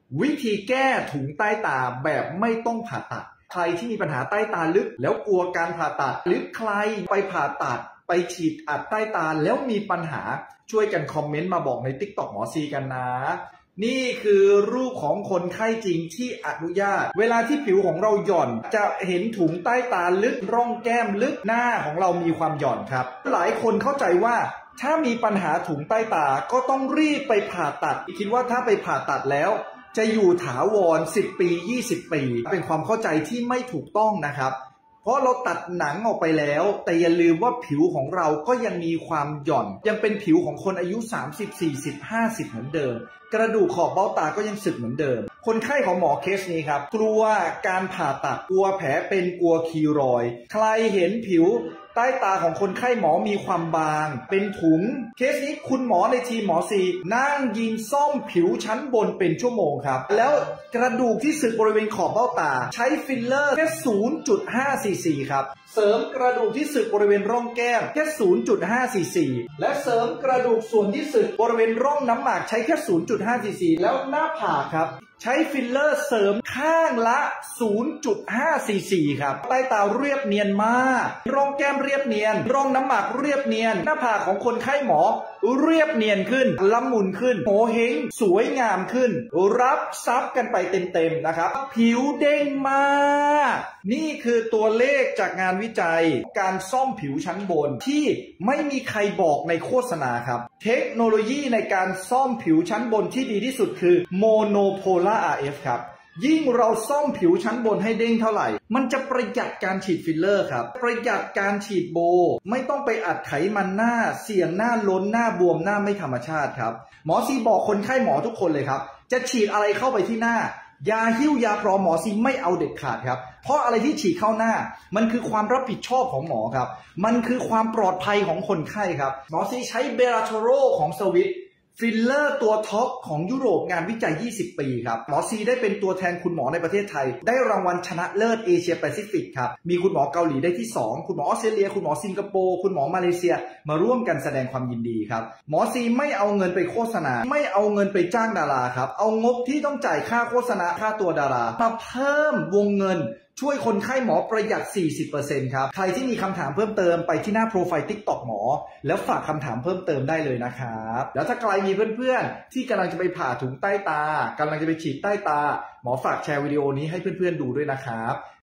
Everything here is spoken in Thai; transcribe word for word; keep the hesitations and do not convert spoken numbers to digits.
วิธีแก้ถุงใต้ตาแบบไม่ต้องผ่าตัดใครที่มีปัญหาใต้ตาลึกแล้วกลัวการผ่าตัดหรือใครไปผ่าตัดไปฉีดอัดใต้ตาแล้วมีปัญหาช่วยกันคอมเมนต์มาบอกใน ติ๊กต็อก หมอซีกันนะนี่คือรูปของคนไข้จริงที่อนุญาตเวลาที่ผิวของเราหย่อนจะเห็นถุงใต้ตาลึกร่องแก้มลึกหน้าของเรามีความหย่อนครับหลายคนเข้าใจว่าถ้ามีปัญหาถุงใต้ตาก็ต้องรีบไปผ่าตัดคิดว่าถ้าไปผ่าตัดแล้วจะอยู่ถาวรสิบปียี่สิบปีเป็นความเข้าใจที่ไม่ถูกต้องนะครับเพราะเราตัดหนังออกไปแล้วแต่อย่าลืมว่าผิวของเราก็ยังมีความหย่อนยังเป็นผิวของคนอายุสามสิบ สี่สิบ ห้าสิบเหมือนเดิมกระดูกขอบเบ้าตาก็ยังสึกเหมือนเดิมคนไข้ของหมอเคสนี้ครับกลัวการผ่าตัดกลัวแผลเป็นกลัวคีรอยด์ใครเห็นผิวใต้ตาของคนไข้หมอมีความบางเป็นถุงเคสนี้คุณหมอในทีมหมอซีนั่งยิงซ่อมผิวชั้นบนเป็นชั่วโมงครับแล้วกระดูกที่สึกบริเวณขอบเบ้าตาใช้ฟิลเลอร์แค่ ศูนย์จุดห้า ซีซีครับเสริมกระดูกที่สึกบริเวณร่องแก้มแค่ ศูนย์จุดห้า ซีซีและเสริมกระดูกส่วนที่สึกบริเวณร่องน้ำหมากใช้แค่ ศูนย์จุดห้า ซีซีแล้วหน้าผากครับใช้ฟิลเลอร์เสริมข้างละ ศูนย์จุดห้า ซีซีครับใต้ตาเรียบเนียนมากร่องแก้มเรียบเนียนร่องน้ำหมากเรียบเนียนหน้าผากของคนไข้หมอเรียบเนียนขึ้นละมุนขึ้นโหเฮงสวยงามขึ้นรับซับกันไปเต็มๆนะครับผิวเด้งมากนี่คือตัวเลขจากงานวิจัยการซ่อมผิวชั้นบนที่ไม่มีใครบอกในโฆษณาครับเทคโนโลยีในการซ่อมผิวชั้นบนที่ดีที่สุดคือ Monopolar อาร์ เอฟ ครับยิ่งเราซ่อมผิวชั้นบนให้เด้งเท่าไหร่มันจะประหยัดการฉีดฟิลเลอร์ครับประหยัดการฉีดโบไม่ต้องไปอัดไขมันหน้าเสี่ยงหน้าล้นหน้าบวมหน้าไม่ธรรมชาติครับหมอซีบอกคนไข้หมอทุกคนเลยครับจะฉีดอะไรเข้าไปที่หน้ายาหิ้วยาปลอมหมอซีไม่เอาเด็ดขาดครับเพราะอะไรที่ฉีดเข้าหน้ามันคือความรับผิดชอบของหมอครับมันคือความปลอดภัยของคนไข้ครับหมอซีใช้เบลาโทโรของสวิตฟิลเลอร์ตัวท็อปของยุโรปงานวิจัยยี่สิบปีครับหมอซีได้เป็นตัวแทนคุณหมอในประเทศไทยได้รางวัลชนะเลิศเอเชียแปซิฟิกครับมีคุณหมอเกาหลีได้ที่สองคุณหมอออสเตรเลียคุณหมอสิงคโปร์คุณหมอมาเลเซียมาร่วมกันแสดงความยินดีครับหมอซีไม่เอาเงินไปโฆษณาไม่เอาเงินไปจ้างดาราครับเอางบที่ต้องจ่ายค่าโฆษณาค่าตัวดารามาเพิ่มวงเงินช่วยคนไข้หมอประหยัด สี่สิบเปอร์เซ็นต์ ครับใครที่มีคำถามเพิ่มเติมไปที่หน้าโปรไฟล์ ติ๊กต็อก หมอแล้วฝากคำถามเพิ่มเติมได้เลยนะครับแล้วถ้าใครมีเพื่อนๆที่กำลังจะไปผ่าถุงใต้ตากำลังจะไปฉีดใต้ตาหมอฝากแชร์วิดีโอนี้ให้เพื่อนๆดูด้วยนะครับ